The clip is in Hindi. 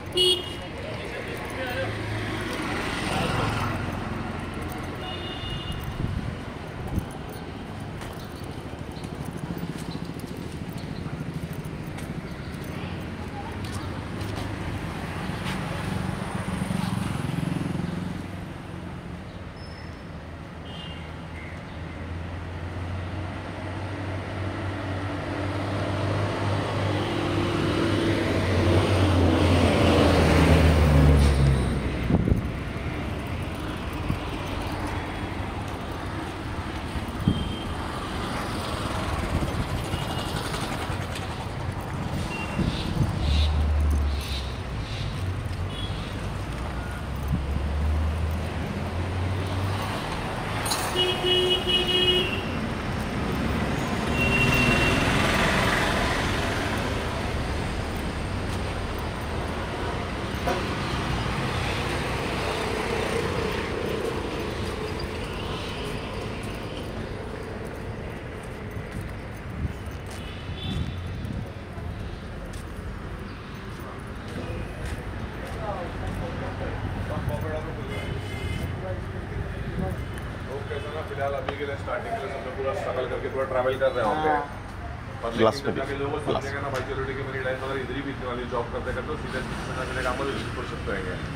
फिलहाल अभी के लिए स्टार्टिंग के लिए सब पूरा स्ट्रगल करके पूरा ट्रैवल कर रहे हैं वहाँ पे। क्लास में लोगों को समझेगा ना भाई चलो ठीक है मेरी लाइफ अगर इधर ही बीतने वाली जॉब करते करते सीधे काम करो सकते हैं।